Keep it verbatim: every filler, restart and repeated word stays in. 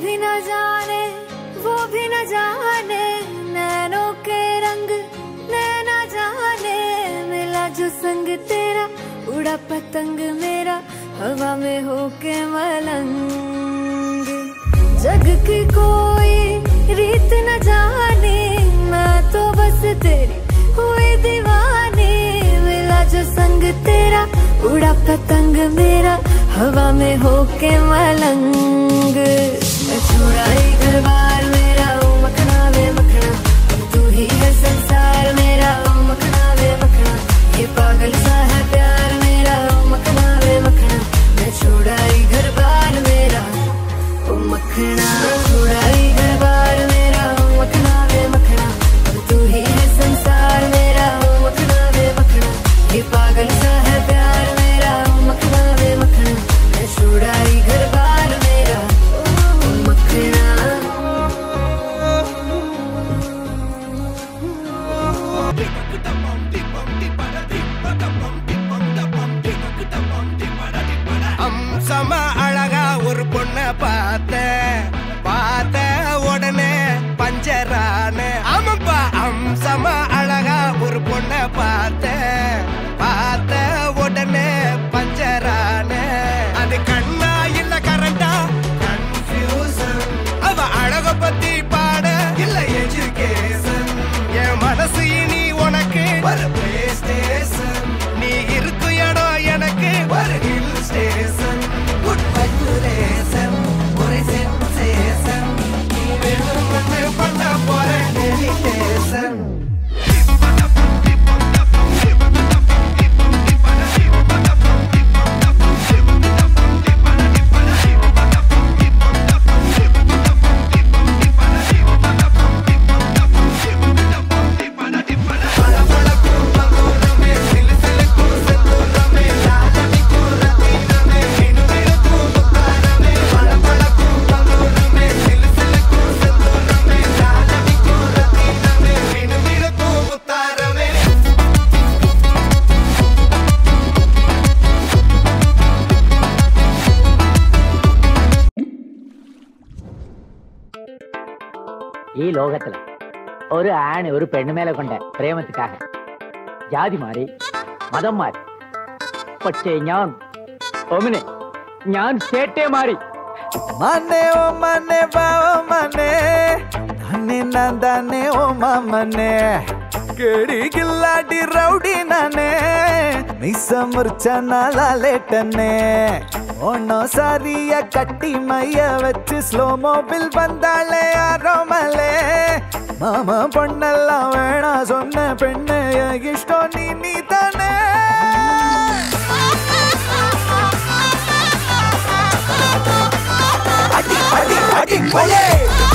भी न जाने वो भी न जाने, नैनों के रंग नैना जाने, मिला जो संग तेरा उड़ा पतंग मेरा हवा में होके मलंग। जग की कोई रीत न जाने, मैं तो बस तेरी हुई दीवानी, मिला जो संग तेरा उड़ा पतंग मेरा हवा में होके मलंग। मैं छोड़ा ही घर बार मेरा ओ मखना वे मखना, तू ही है संसार मेरा ओ मखना वे मखना, ये पागल सा है प्यार मेरा ओ मखना वे मखना। मैं छोड़ा ही घर बार मेरा ओ मखना, छोड़ा ही घर बार मेरा ओ मखना वे मखना, तू ही है संसार मेरा ओ मखना वे मखना, ये पागल सा है प्यार मेरा ओ मखना वे मखना। मैं छोड़ा ही घर बार मेरा ओ मखना। அம்சமா அழகா ஒரு பொண்ண பார்த்த பார்த்த உடனே பஞ்சரான, ஆமாப்பா அம்சமா அழகா ஒரு பொண்ண பார்த்த பார்த்த உடனே பஞ்சரான, அது கண்ணா இல்ல கரண்டா கன்ஃபியூசன், அவ அழக பத்தி பாட இல்ல எஜுகேஷன், என் மனசு இனி உனக்கு ஒரு பிளே ஸ்டேஷன், நீ இருக்கு இடம் எனக்கு ஒரு ஹில் ஸ்டேஷன், குட் வைப்ரேஷன் ஒரு சென்சேஷன், நீ வேணும் பண்ண போற டெலிடேஷன். ഈ ലോകത്തില് ഒരു ആണ് ഒരു പെണ്ണു മേലെ കൊണ്ട പ്രേമത്തിക്കാക ജാതി മാറി മതം മാറി, പക്ഷേ ഞാൻ ഒമിനെ ഞാൻ ചേട്ടേ മാറി. മനെ ഓ മനെ ബാവ മനെ നന്നെ നന്ദനെ ഓ മമനെ, കേടി കില്ലാടി റൗഡി നനെ മിസ മുർച്ച നാലേട്ടനെ, ஒன்னோ சாரிய கட்டி மைய வச்சு ஸ்லோ மோபில் வந்தாளே ஆரோமலே, மாமா பொண்ணெல்லாம் வேணா சொன்ன பெண்ணு இஷ்டம் நீ நீ தானே. அடி அடி அடி